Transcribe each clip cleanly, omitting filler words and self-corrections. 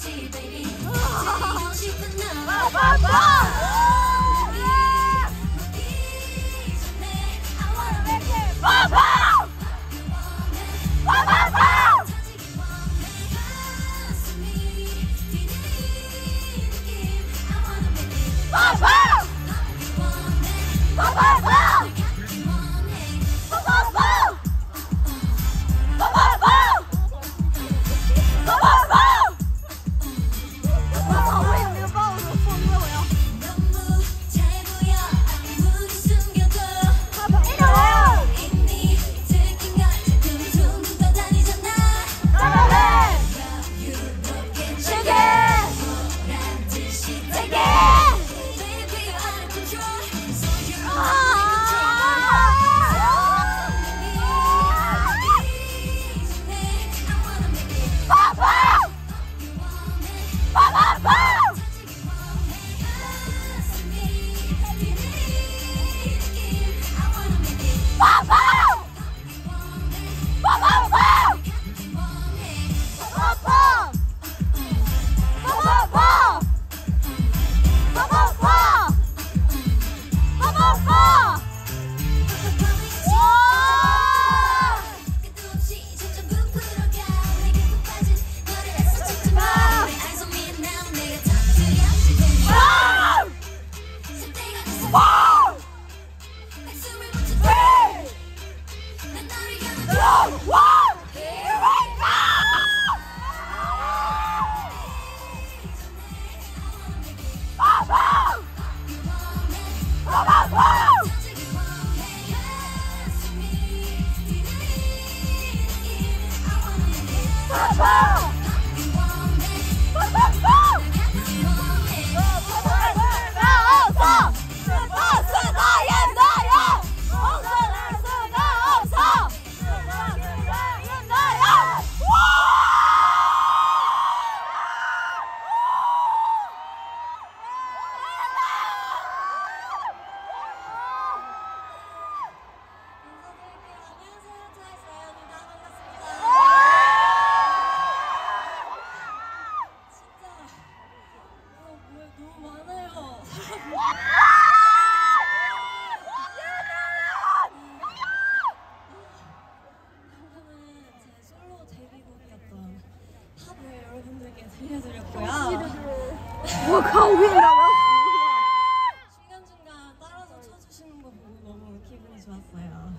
중간중간 따라서 쳐주시는 거 보고 너무 기분이 좋았어요.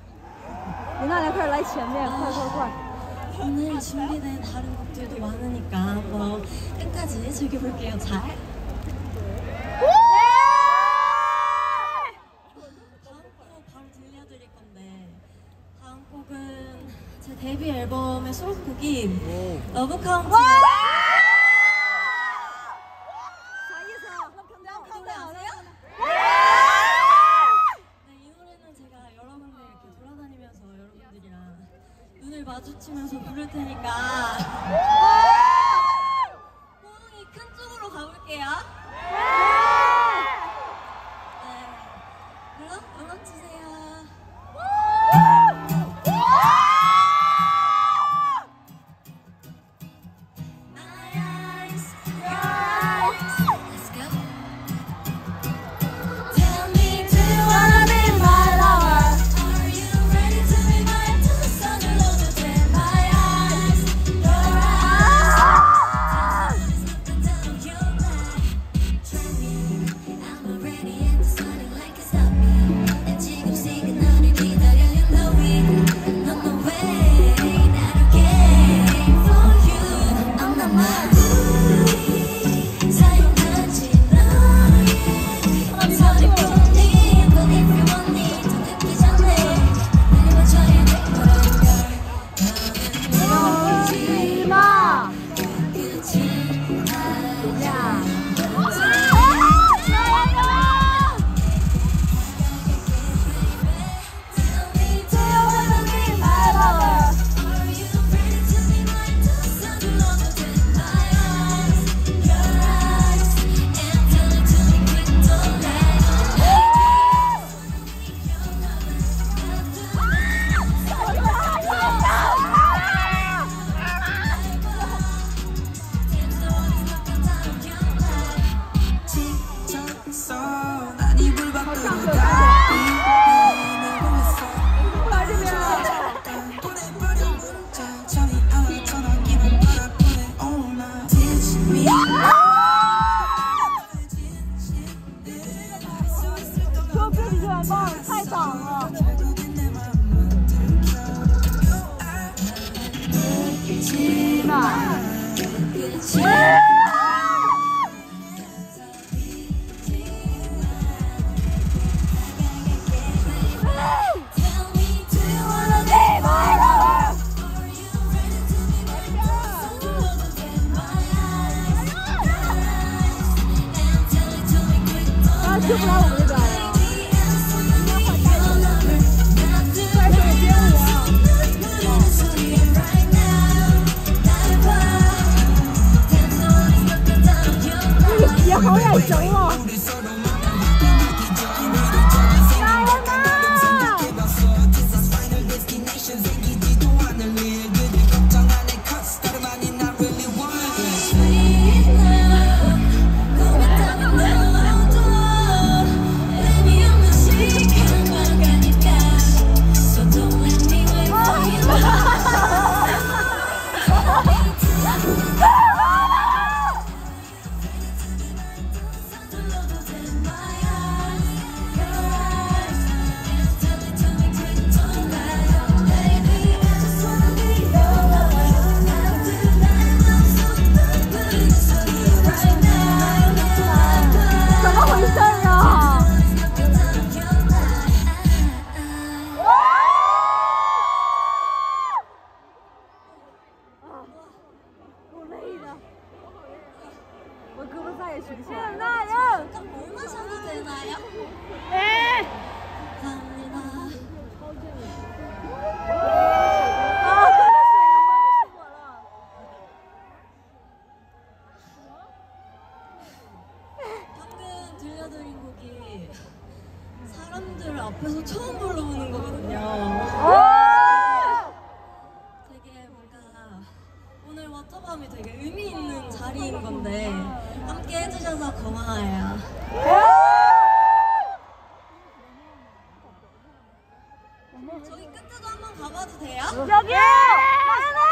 오늘 준비된 다른 곡들도 많으니까 한번 끝까지 즐겨볼게요. 잘. 다음 곡 바로 들려드릴 건데, 다음 곡은 제 데뷔 앨범의 수록곡인 러브 카운트. 눈을 마주치면서 부를 테니까 호응이 큰 쪽으로 가볼게요. 네, 그럼 음악 주세요. 去不来我们这边呀。 也好眼熟哦！加油呐！我胳膊再也举不起来了。 물 마셔도 되나요? 네. 감사합니다. 아,水都忙死我了。 방금 들려드린 곡이 사람들 앞에서 처음 불러보는 거거든요. 되게 뭔가 오늘 워터밤이 되게 의미 있는 자리인 건데 함께 해주셔서 고마워요. 저기 끝에도 한번 가봐도 돼요? 여기요! 나연아!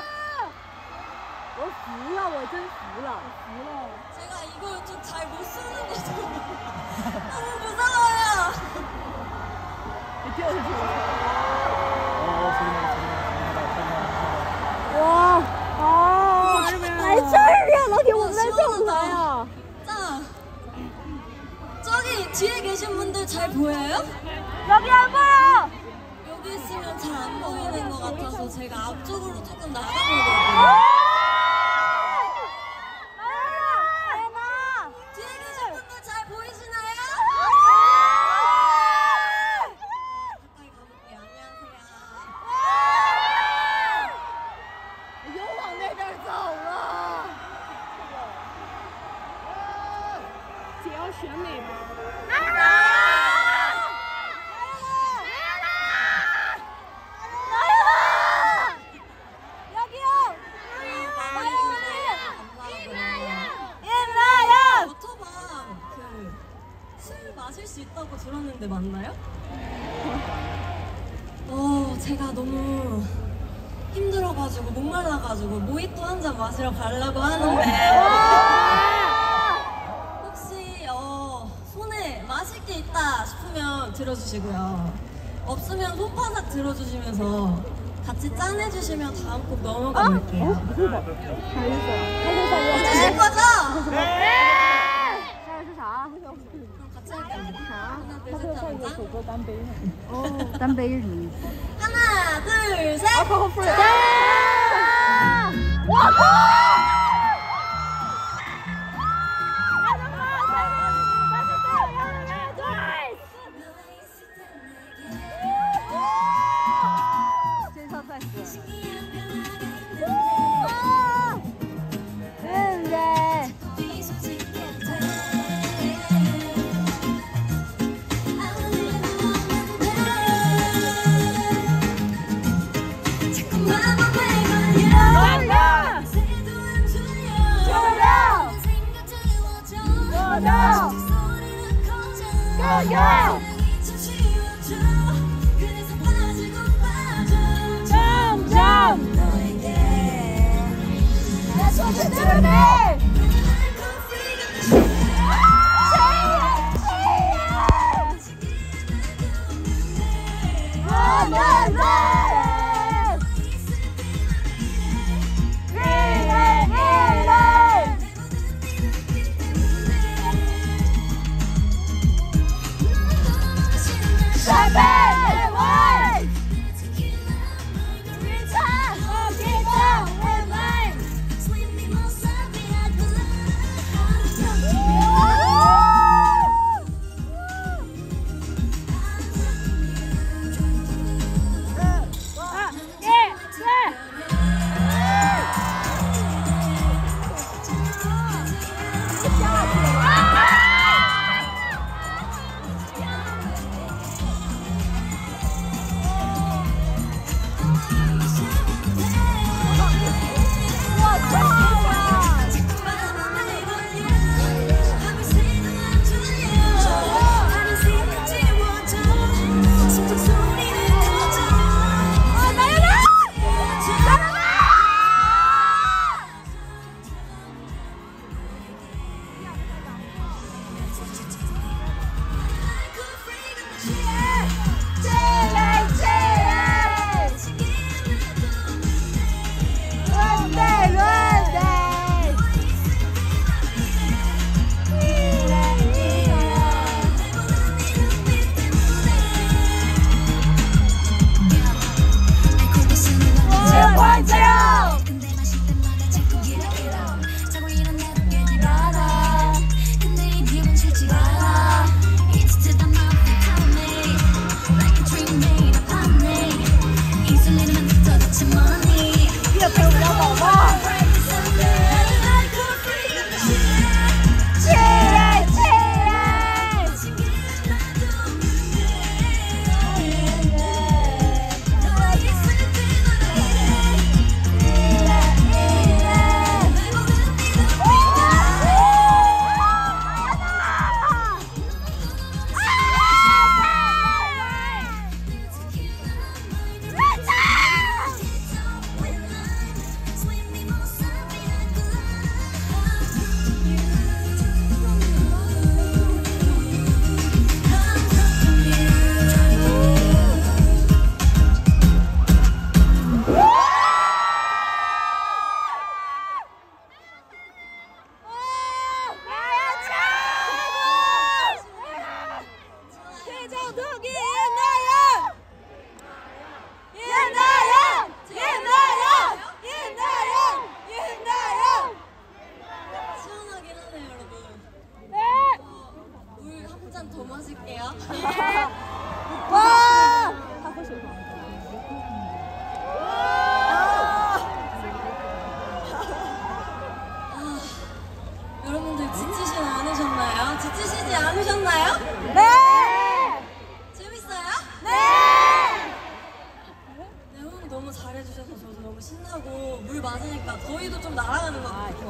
我服了，我真服了，服了。 제가 이걸 좀 잘 못 쓰는 거죠. 너무 무서워요. 你掉下去了。哇啊！来这儿呀，老铁，我们来这儿来呀！ 자, 저기 뒤에 계신 분들 잘 보여요? 여기 안 보여! 여기 있으면 잘 안 보이는 것 같아서 제가 앞쪽으로 조금 나가보려고요. 뒤에 계신 분들 잘 보이시나요? 가까이 가볼게요. 안녕하세요. 又往那边走了。姐要选哪边？ 워터밤 술 마실 수 있다고 들었는데 맞나요? 제가 너무 힘들어가지고 목말라가지고 모히또 한 잔 마시러 가려고 하는데 혹시 손에 마실 게 있다 싶으면 들어주시고요. 없으면 손바닥 들어주시면서 같이 짠해주시면 다음 곡 넘어가 볼게요. 해주실 거죠? 네! 下一个是啥？ 그럼 같이 할게요. 하나, 둘, 셋, 하나, 둘, 셋, 딴杯哦，单杯是什么意思？ 하나, 둘, 셋.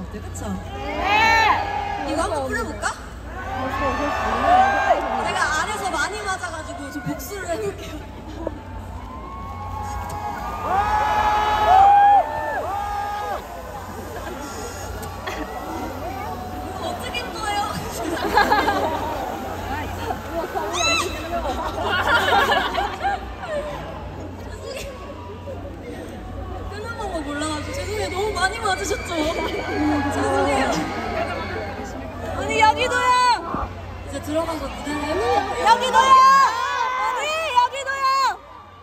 같아요. 그쵸? 네. 이거 한번 뿌려볼까? 제가 아래서 많이 맞아가지고 좀 복수를 해볼게요. 이거 어떻게 꺼요? 끄는 방법 몰라가지고 죄송해요. 너무 많이 맞으셨죠? 죄송해요. 언니 여기도요. 이제 들어가서 무대를 해볼게요. 여기도요. 언니 여기도요.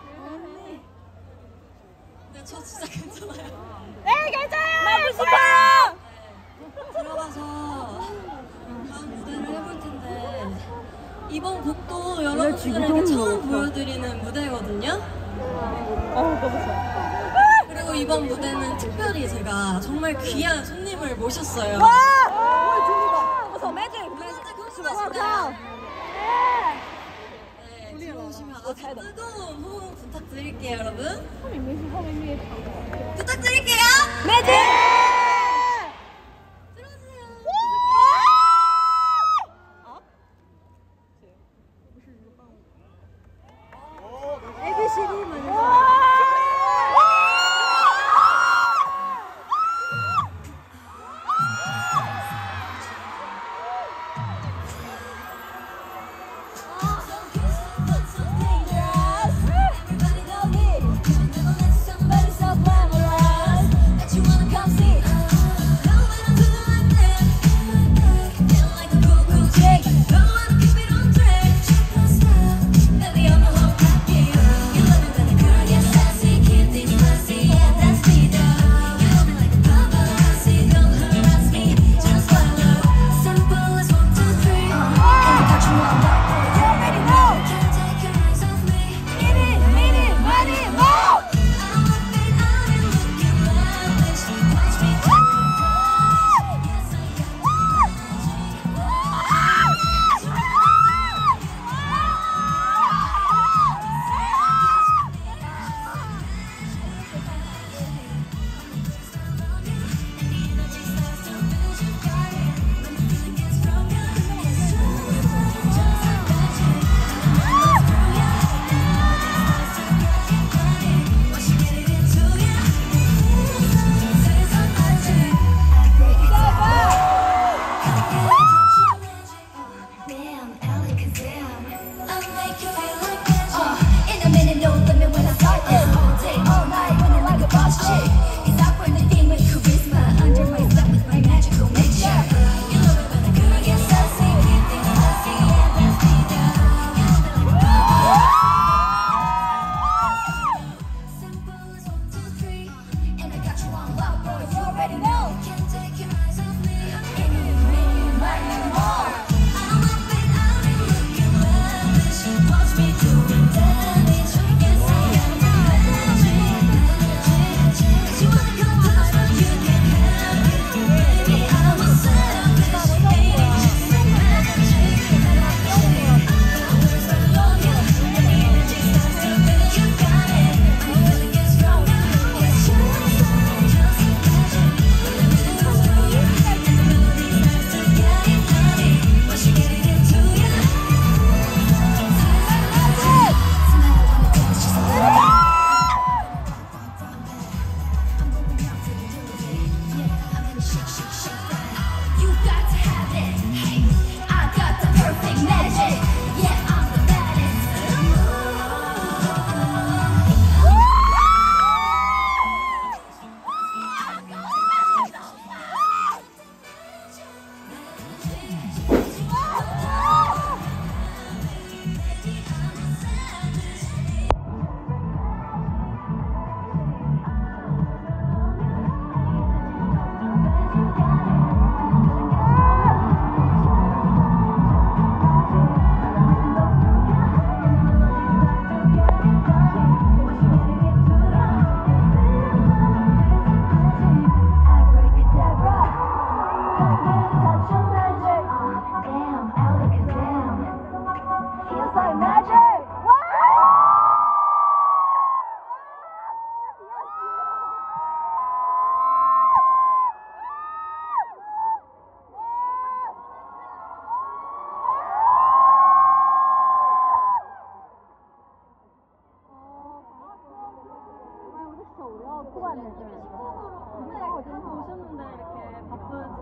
네, 저 진짜 괜찮아요. 네 괜찮아요. 나도 싶어요. 들어가서 다음 무대를 해볼 텐데 이번 곡도 여러분들에게 처음 보여드리는 무대거든요. 그리고 이번 무대는 특별히 제가 정말 귀한 손님을 모셨어요. 어서 매직. 진짜 궁금하신가요? 네, 들어오시면 아주 뜨거운 호응 부탁드릴게요, 여러분. 부탁드릴게요. 매직. 들어오세요. ABCD 먼저.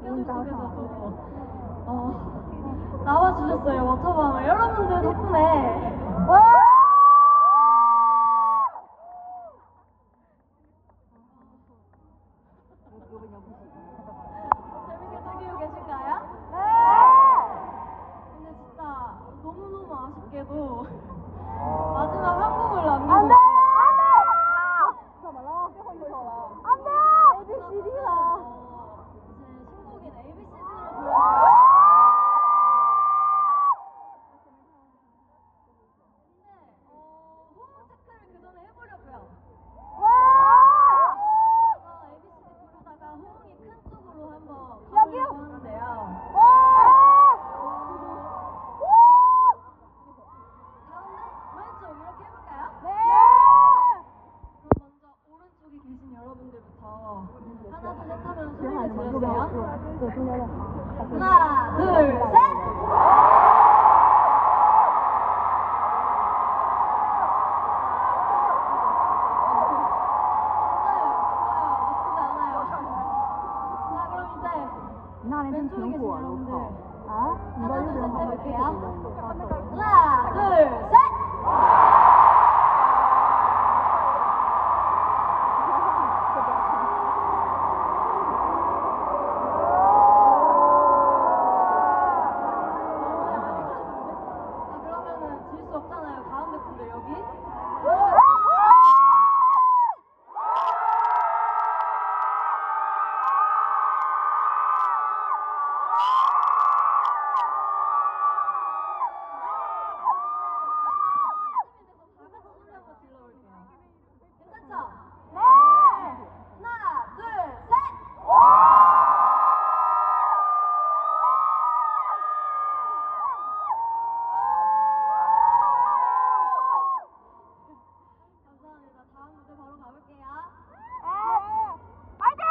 스케줄 속에서도 나와주셨어요. 워터밤을 여러분들 덕분에 재밌게 즐기고 계실까요? 네! 근데 진짜 너무너무 아쉽게도 마지막 한 곡을 남기고 안 돼! 있어요. 안 돼! ABCD다. 제 신곡인 ABCD를 호흡 체크를 그 전에 해보려고요. ABCD 부르다가 호응이 큰 쪽으로 한번 여기요? 가보려고 하는데요. 가운데, 왼쪽 이렇게 해볼까요? 네! 그럼 먼저 오른쪽에 계신 여러분들부터 하나 둘 셋 하면 소리를 질러주세요. 하나 둘 셋! 왼쪽에 계신 여러분들 하나 둘 셋 해볼게요. 하나 둘 셋! 그러면은 질 수 없잖아요. 가운데 분들 여기. 괜찮죠? 네! 하나, 둘, 셋! 감사합니다. 다음 무대 바로 가볼게요. 파이팅!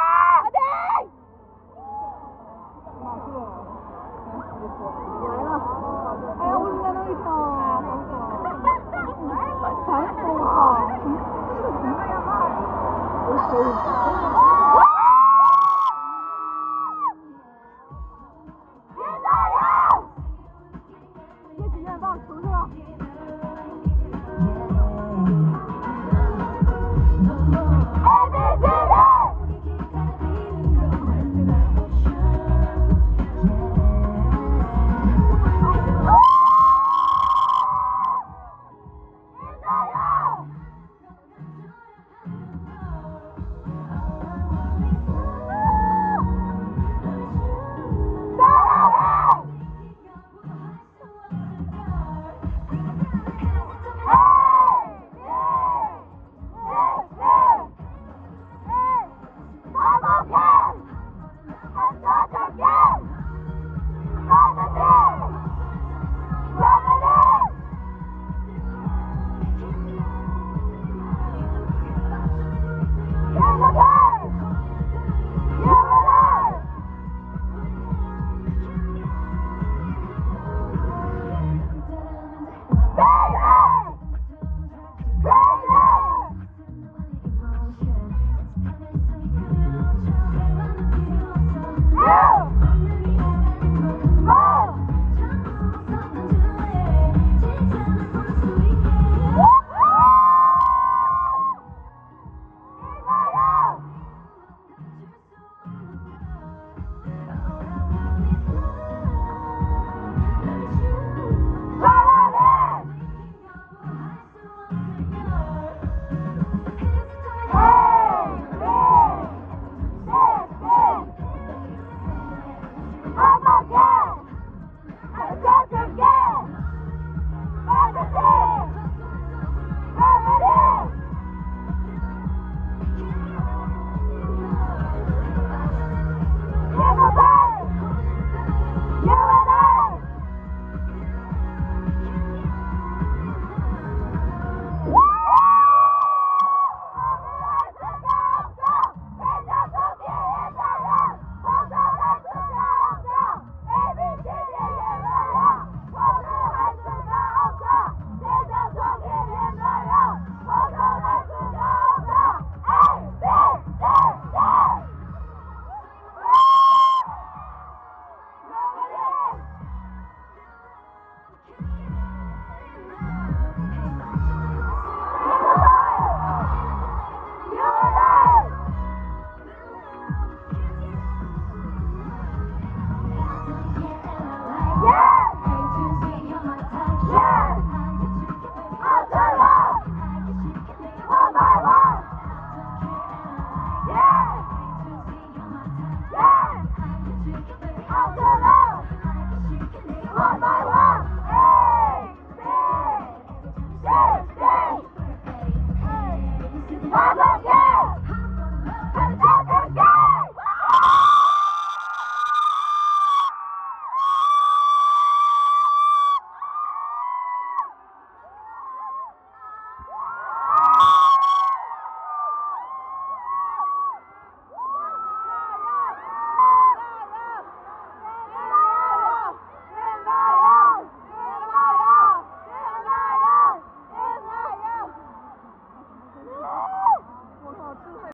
I'm okay!